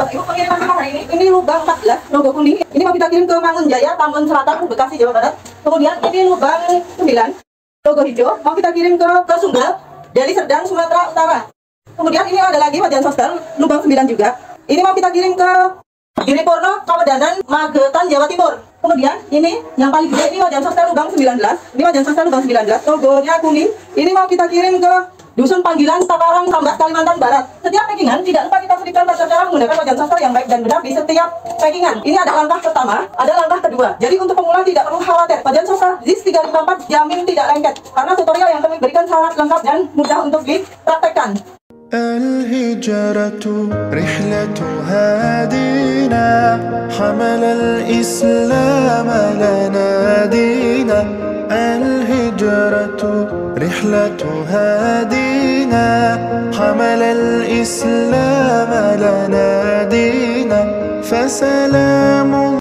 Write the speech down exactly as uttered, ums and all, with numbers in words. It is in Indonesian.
Ibu pengiriman kita hari ini, ini lubang empat belas, logo kuning. Ini mau kita kirim ke Mangunjaya, Tambun Selatan, Bekasi, Jawa Barat. Kemudian ini lubang sembilan, logo hijau, mau kita kirim ke, ke Sumber, Deli Serdang, Sumatera Utara. Kemudian ini ada lagi wajan sosial, lubang sembilan juga. Ini mau kita kirim ke Giri Porno, Kawedanan, Magetan, Jawa Timur. Kemudian ini yang paling gede, ini wajan sosial lubang sembilan belas. Ini wajan sosial lubang sembilan belas, logonya kuning. Ini mau kita kirim ke Dusun Panggilan, Takarang, Tambak, Kalimantan Barat. Setiap packingan tidak lupa kita selipkan tata cara menggunakan wajan sosial yang baik dan benar di setiap packingan. Ini ada langkah pertama, ada langkah kedua. Jadi untuk pemula tidak perlu khawatir. Wajan sosial Z I S tiga lima empat jamin tidak lengket karena tutorial yang kami berikan sangat lengkap dan mudah untuk dipraktekkan. الهجرة رحلة هادينا حمل الإسلام لنا دينا الهجرة رحلة هادينا حمل الإسلام لنا دينا فسلام